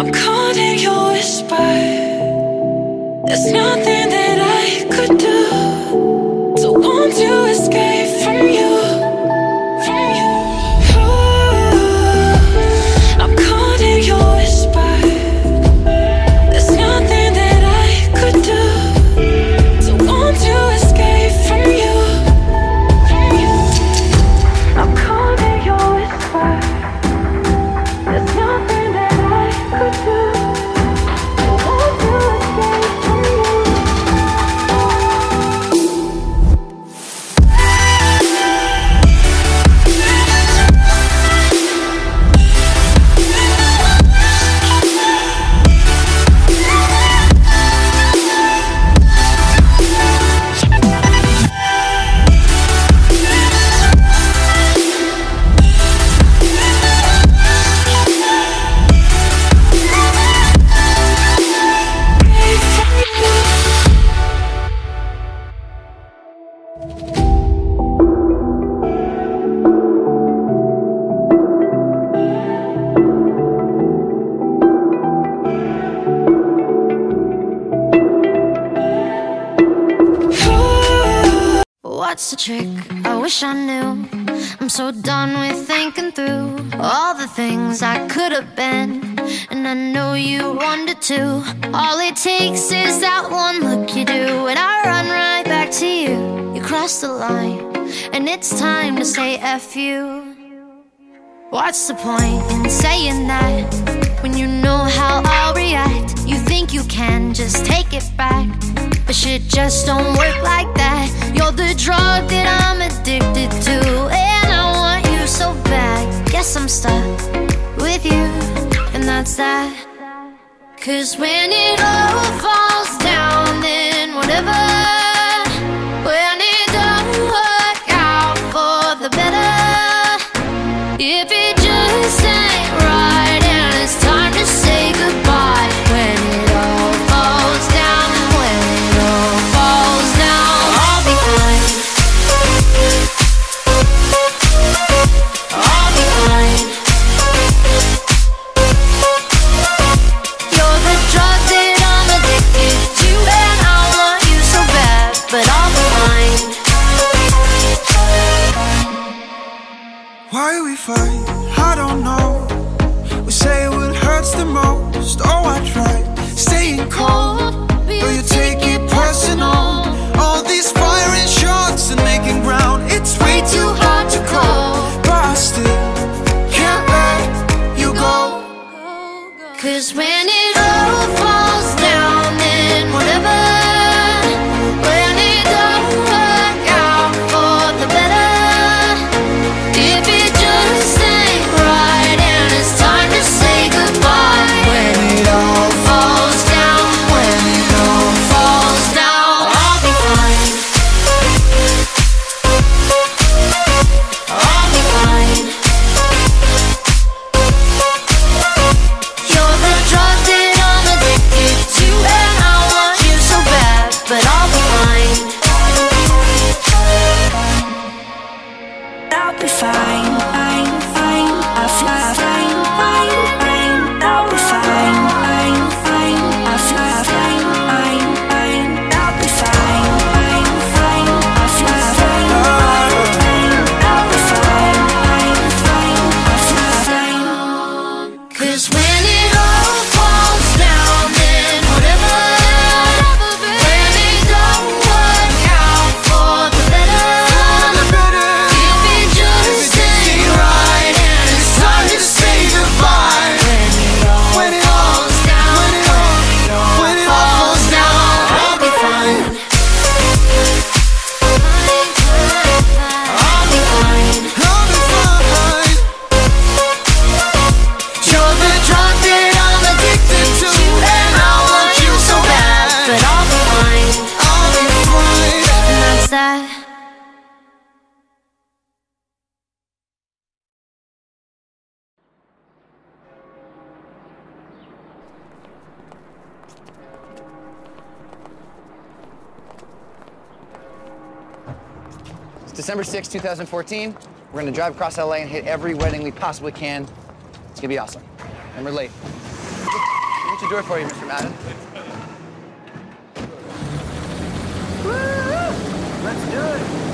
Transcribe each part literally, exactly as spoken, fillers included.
I'm caught in your whisper. There's nothing that I could do to want to escape from you, from you. Ooh, I'm caught in your whisper. There's nothing that I could do to want to escape from you, from you. I'm caught in your whisper. There's nothing that I could do to want to escape from you. What's the trick? I wish I knew. I'm so done with thinking through all the things I could have been, and I know you wanted to. All it takes is that one look you do, and I run right back to you. You cross the line, and it's time to say F you. What's the point in saying that when you know how I'll react? You think you can just take it back, but shit just don't work like that. You're the drug that I'm addicted to, and I want you so bad. Guess I'm stuck with you, and that's that. Cause when it all falls down, then whatever. When it don't work out for the better, if it just ain't right and it's time to say goodbye. When it all falls down, when it all falls down, I'll be fine. I'll be fine. You're the drug that I'm addicted to, and I want you so bad, but I'll be fine. Why we fight? I don't know. We say what hurts the most. Oh, I tried staying cold, though you take it personal. All these firing shots and making ground, it's way too hard to call, but I still can't let you go. Cause when it all falls down, then whatever. When it don't work out for the better, if it just ain't right and it's time to say goodbye. When it all falls down, when it all falls down, I'll be fine. I'll be fine. You're the drug that I'm addicted to, and I want you so bad, but I'll be fine. I'll be fine, fine, fine. I'll fly, fine, fine, fine. I'll be fine, fine, fine. I'll fly, fine, fine, fine. I'll be fine, fine, fine. I'll fly, fine, fine, fine. I'll be fine, fine, fine. I'll fly, fine. Cause when it all falls down, then whatever. When it don't work out for the better, if it just ain't right and it's time to say goodbye. When it all falls down, when it all falls down, I'll be fine. I'll be fine. I'll be fine. You're the drug that I'm addicted to, and I want you so bad, but I'll be fine. I'll be fine. And that's that. It's December sixth, two thousand fourteen. We're gonna drive across L A and hit every wedding we possibly can. It's gonna be awesome. And we're late. What's your door for you, Mister Madden? Woo! Let's do it!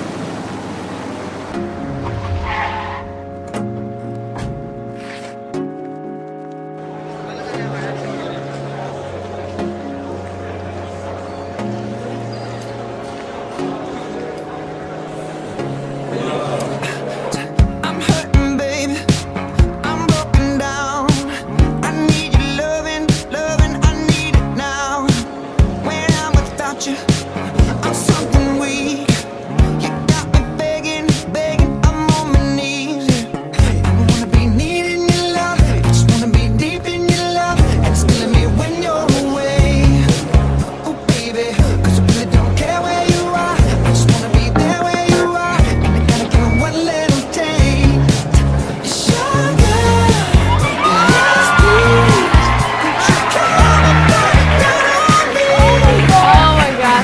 I'm something weak. You got me begging, begging. I'm on my knees. I don't wanna be needing your love. I just wanna be deep in your love. And it's killing me when you're away. Oh baby, 'cause I really don't care where you are. I just wanna be there where you are. And I gotta give one little take. Sugar, yes please. Could you come and put it down on me? Oh my god.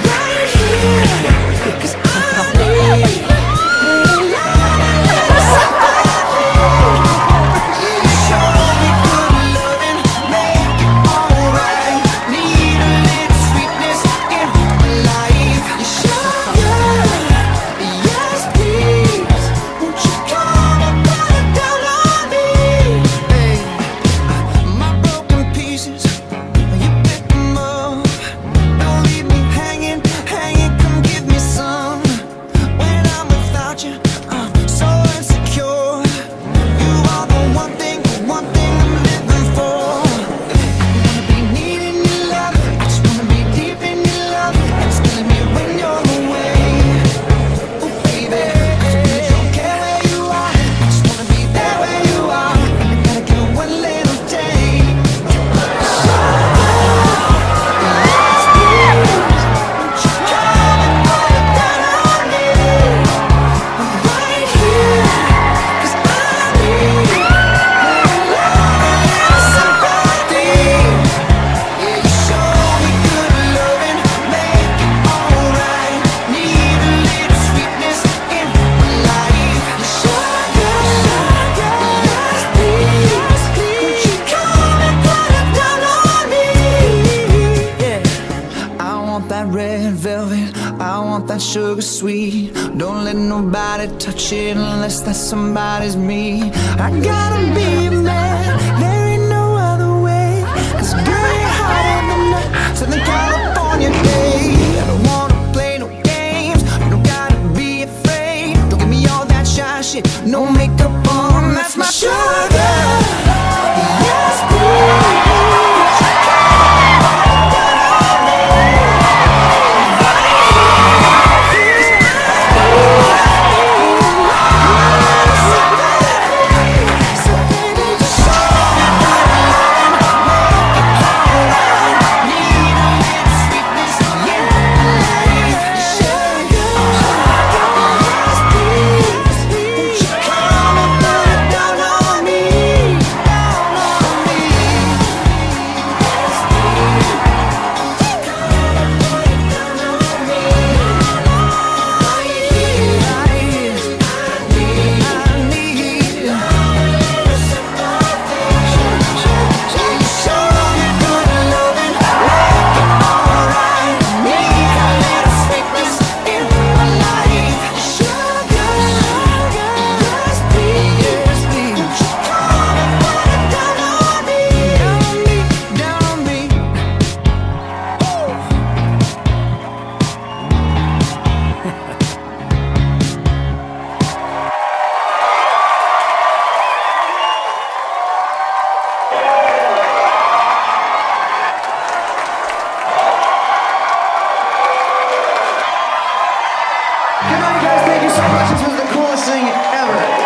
That sugar sweet, don't let nobody touch it unless that somebody's me. I gotta be a man, there ain't no other way. 'Cause girl, you're hotter than that Southern California day. I don't wanna play no games, you don't gotta be afraid. Don't give me all that shy shit, no makeup on, that's my sugar. Yes, please. Good night, guys. Thank you so much. This was the coolest thing ever.